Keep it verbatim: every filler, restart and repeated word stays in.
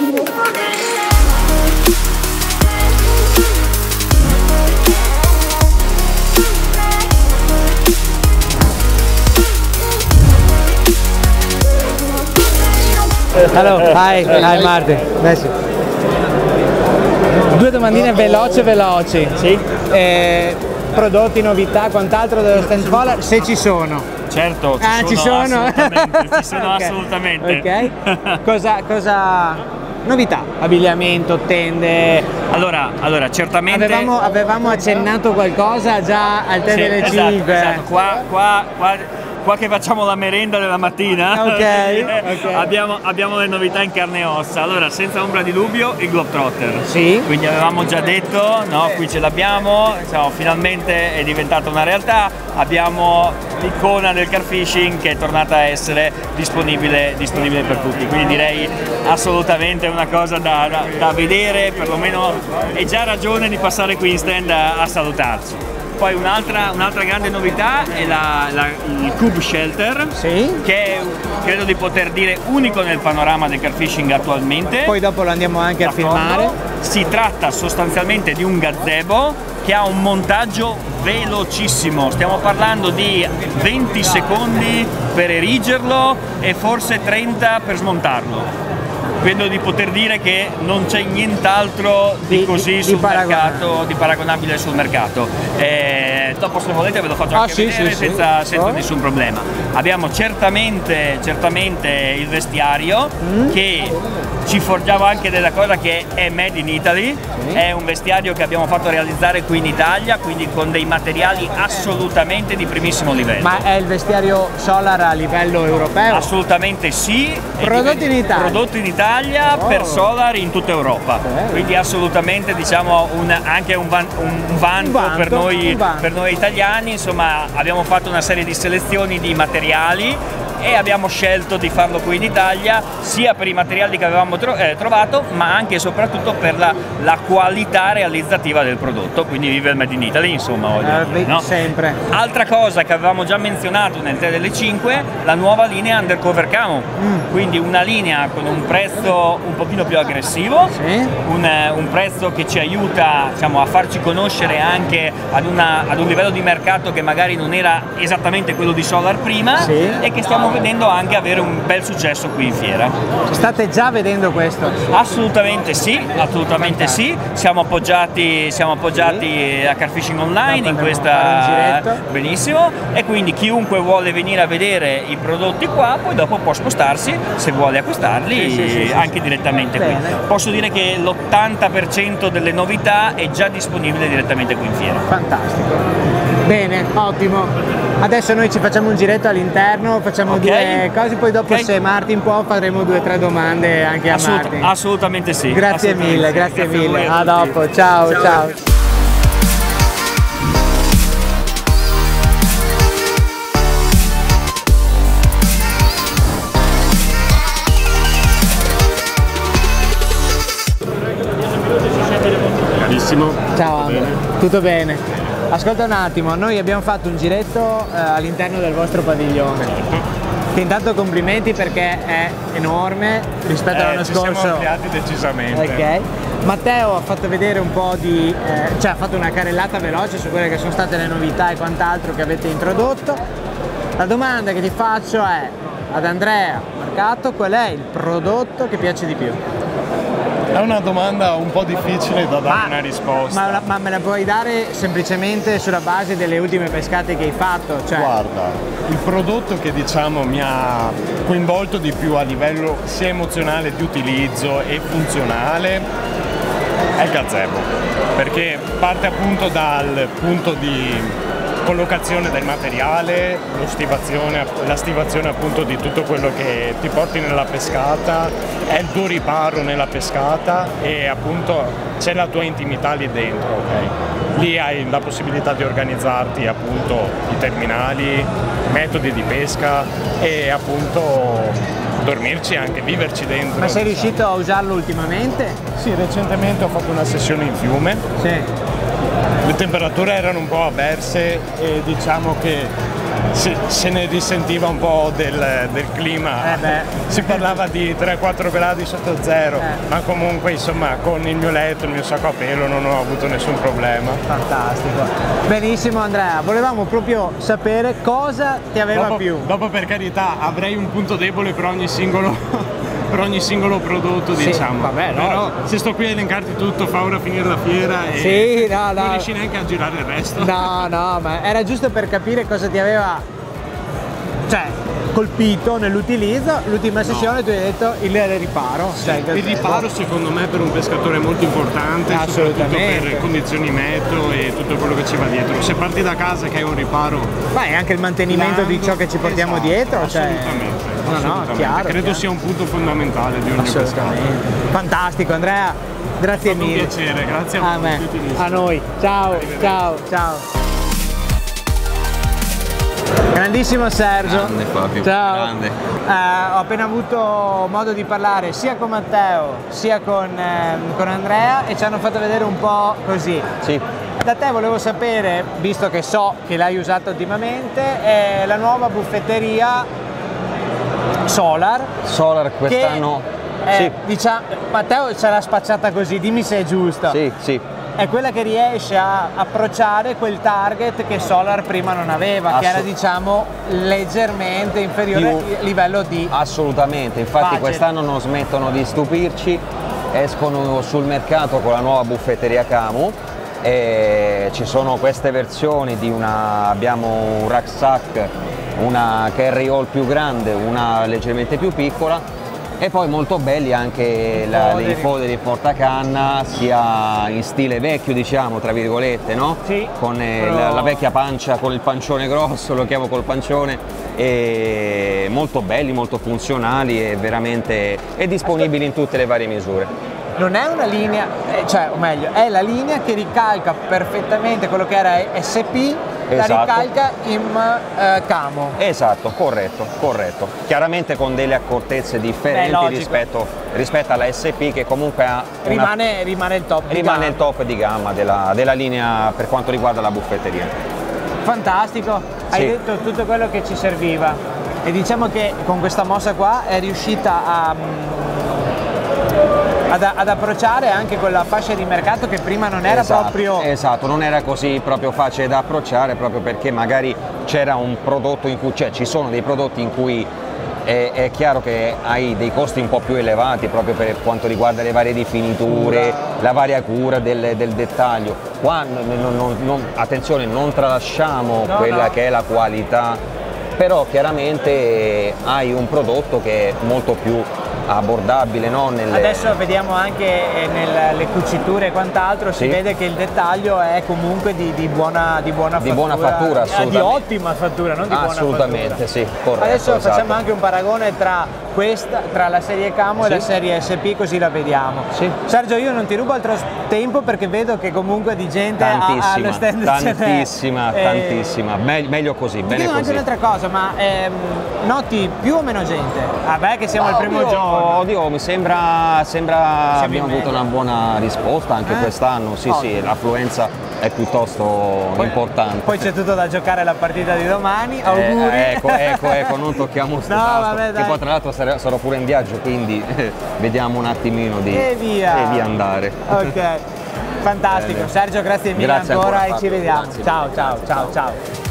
Hello, hi, hi Martin. Nice. Due domandine veloci veloci. Sì. Eh, prodotti, novità, quant'altro dello stand Polar, se ci sono. Certo, ci ah, sono, ci sono? assolutamente, ci sono Okay. assolutamente. Ok. Cosa, cosa... novità? Abbigliamento, tende. Allora, allora certamente Avevamo, avevamo accennato qualcosa già al tè sì, delle esatto, cinque. esatto. Qua, qua, qua qua che facciamo la merenda della mattina, okay, okay. Abbiamo, abbiamo le novità in carne e ossa. Allora, senza ombra di dubbio, il Globetrotter. Sì. Quindi avevamo già detto, no? Qui ce l'abbiamo, diciamo, finalmente è diventata una realtà. Abbiamo l'icona del car fishing che è tornata a essere disponibile, disponibile per tutti. Quindi direi assolutamente una cosa da, da, da vedere, perlomeno è già ragione di passare qui in stand a, a salutarci. Poi un'altra un'altra grande novità è la, la, il Cube Shelter, sì. Che è, credo di poter dire, unico nel panorama del car fishing attualmente. Poi dopo lo andiamo anche a filmare. Si tratta sostanzialmente di un gazebo che ha un montaggio velocissimo, stiamo parlando di venti secondi per erigerlo e forse trenta per smontarlo. Credo di poter dire che non c'è nient'altro di, di così di, sul di mercato, di paragonabile sul mercato. Eh, dopo se volete ve lo faccio anche ah, vedere sì, sì, senza, sì. senza oh. nessun problema. Abbiamo certamente, certamente il vestiario mm. che ci forgiava anche della cosa che è made in Italy, sì. È un vestiario che abbiamo fatto realizzare qui in Italia, quindi con dei materiali assolutamente di primissimo livello. Ma è il vestiario Solar a livello europeo? Assolutamente sì. Prodotti in Italia? Prodotti in Italia oh. per Solar in tutta Europa, okay. Quindi assolutamente diciamo un, anche un, van, un, vanto, un vanto per noi, vanto. per noi italiani. Insomma, abbiamo fatto una serie di selezioni di materiali e abbiamo scelto di farlo qui in Italia sia per i materiali che avevamo tro eh, trovato, ma anche e soprattutto per la, la qualità realizzativa del prodotto, quindi vive il Made in Italy, insomma, voglio dire, no? Sempre. Altra cosa che avevamo già menzionato nel tè delle cinque, la nuova linea Undercover Camo, mm. quindi una linea con un prezzo un pochino più aggressivo, sì. un, un prezzo che ci aiuta, diciamo, a farci conoscere anche ad, una, ad un livello di mercato che magari non era esattamente quello di Solar prima, sì. e che stiamo vedendo anche avere un bel successo qui in fiera. State già vedendo questo? Assolutamente sì, assolutamente sì. Siamo appoggiati, siamo appoggiati sì. a Car Fishing Online in questa benissimo, e quindi chiunque vuole venire a vedere i prodotti qua poi dopo può spostarsi se vuole acquistarli sì, sì, sì, anche sì. direttamente Bene. qui. Posso dire che l'ottanta per cento delle novità è già disponibile direttamente qui in fiera. Fantastico. Bene, ottimo. Adesso noi ci facciamo un giretto all'interno, facciamo okay. due cose, poi dopo okay. se Martin può faremo due o tre domande anche a Assolut Martin. Assolutamente sì. Grazie assolutamente mille, sì. grazie, grazie mille. A, a dopo, ciao, ciao. ciao. Carissimo. Ciao, tutto bene? Tutto bene. Ascolta un attimo, noi abbiamo fatto un giretto eh, all'interno del vostro padiglione. Certo. Intanto complimenti perché è enorme rispetto eh, all'anno scorso. Ci siamo ampliati decisamente. Ok. Matteo ha fatto vedere un po' di, eh, cioè ha fatto una carrellata veloce su quelle che sono state le novità e quant'altro che avete introdotto. La domanda che ti faccio è, ad Andrea Marcato, qual è il prodotto che piace di più? È una domanda un po' difficile da dare ma, una risposta. Ma, ma me la puoi dare semplicemente sulla base delle ultime pescate che hai fatto? Cioè... Guarda, il prodotto che diciamo mi ha coinvolto di più a livello sia emozionale di utilizzo e funzionale è il gazebo, perché parte appunto dal punto di collocazione del materiale, lo stivazione, la stivazione appunto di tutto quello che ti porti nella pescata, è il tuo riparo nella pescata e appunto c'è la tua intimità lì dentro, ok? Lì hai la possibilità di organizzarti appunto i terminali, metodi di pesca e appunto dormirci anche, viverci dentro. Ma sei riuscito a usarlo ultimamente? Sì, recentemente ho fatto una sessione in fiume. Sì. Le temperature erano un po' avverse e diciamo che se, se ne risentiva un po' del, del clima, Eh beh. si parlava di tre quattro gradi sotto zero, Eh. ma comunque insomma con il mio letto, il mio sacco a pelo non ho avuto nessun problema. Fantastico. Benissimo Andrea, volevamo proprio sapere cosa ti aveva Dopo, più. dopo per carità avrei un punto debole per ogni singolo per ogni singolo prodotto, Sì, diciamo. vabbè, no. Però se sto qui a elencarti tutto fa ora finire la fiera e Sì, no, no. non riesci neanche a girare il resto. No, no, ma era giusto per capire cosa ti aveva, cioè, colpito nell'utilizzo. L'ultima sessione tu hai detto il riparo. Cioè, Il riparo secondo me per un pescatore è molto importante, Assolutamente. soprattutto per condizioni meteo e tutto quello che ci va dietro. Se parti da casa che hai un riparo, ma è anche il mantenimento di ciò che ci portiamo esatto, dietro. Cioè... assolutamente, No, no, assolutamente. chiaro, credo chiaro. sia un punto fondamentale di ogni pescato. Assolutamente. Fantastico Andrea, grazie È stato un mille. piacere, grazie a, A me, tutti gli a noi. Ciao, ciao, ciao. Grandissimo Sergio. Grande Fabio, Ciao. grande. Eh, ho appena avuto modo di parlare sia con Matteo sia con, ehm, con Andrea e ci hanno fatto vedere un po' così. Sì, Da te volevo sapere, visto che so che l'hai usata ultimamente, è la nuova buffetteria Solar. Solar quest'anno. Che è, Sì, diciamo, Matteo ce l'ha spacciata così, dimmi se è giusta. sì, sì. È quella che riesce a approcciare quel target che Solar prima non aveva, che Assu- era diciamo leggermente inferiore Più- a livello di... Assolutamente, infatti Budget. quest'anno non smettono di stupirci, escono sul mercato con la nuova buffetteria Camu e ci sono queste versioni di una, abbiamo un rucksack, una carry all più grande, una leggermente più piccola e poi molto belli anche la, foderi. i foderi in portacanna sia in stile vecchio diciamo tra virgolette, no? Sì, Con eh, però- la, la vecchia pancia con il pancione grosso, lo chiamo col pancione, e molto belli, molto funzionali e veramente è disponibile in tutte le varie misure. Non è una linea, eh, cioè o meglio, è la linea che ricalca perfettamente quello che era S P, la Esatto. ricalca in eh, Camo. Esatto, corretto, corretto. Chiaramente con delle accortezze differenti Beh, logico. rispetto, rispetto alla S P che comunque ha una- Rimane, rimane il top di rimane gamma. il top di gamma della, della linea per quanto riguarda la buffetteria. Fantastico, hai Sì. detto tutto quello che ci serviva e diciamo che con questa mossa qua è riuscita a, mm, ad, ad approcciare anche quella fascia di mercato che prima non era Esatto, proprio... esatto, non era così proprio facile da approcciare proprio perché magari c'era un prodotto in cui, cioè ci sono dei prodotti in cui è, è chiaro che hai dei costi un po' più elevati proprio per quanto riguarda le varie rifiniture, la varia cura del, del dettaglio. Qua non, non- non- non- attenzione, non tralasciamo No, quella no. che è la qualità, però chiaramente hai un prodotto che è molto più abbordabile, no? Nelle- Adesso vediamo anche eh, nelle cuciture e quant'altro, si Sì. vede che il dettaglio è comunque di, di buona, di buona Di fattura. buona fattura, eh, Di assolutamente. ottima fattura, non di buona Assolutamente, fattura. sì, corretto. Adesso esatto. facciamo anche un paragone tra questa, tra la serie Camo Sì. e la serie S P, così la vediamo. Sì. Sergio, io non ti rubo altro tempo perché vedo che comunque di gente ha- Tantissima, allo stand ce n'è. tantissima, Eh, tantissima. Me- meglio così, Ti bene chiedo anche così. un'altra cosa, ma ehm, noti più o meno gente? Vabbè che siamo Ah, al primo oddio, giorno. Oddio, mi sembra, sembra Siamo abbiamo in avuto media. una buona risposta anche Eh? quest'anno, sì Ottimo. sì, l'affluenza è piuttosto importante. Poi c'è tutto da giocare alla partita di domani, Eh, auguri. ecco, ecco, ecco, non tocchiamo sto No, tasto, vabbè, che dai. poi tra l'altro sarò sarò pure in viaggio, quindi vediamo un attimino di, E via. e via andare. Ok, fantastico. Bene. Sergio, grazie mille Grazie ancora, ancora, e ci Fabio, vediamo. grazie Ciao, mille, ciao, grazie, ciao, ciao. ciao.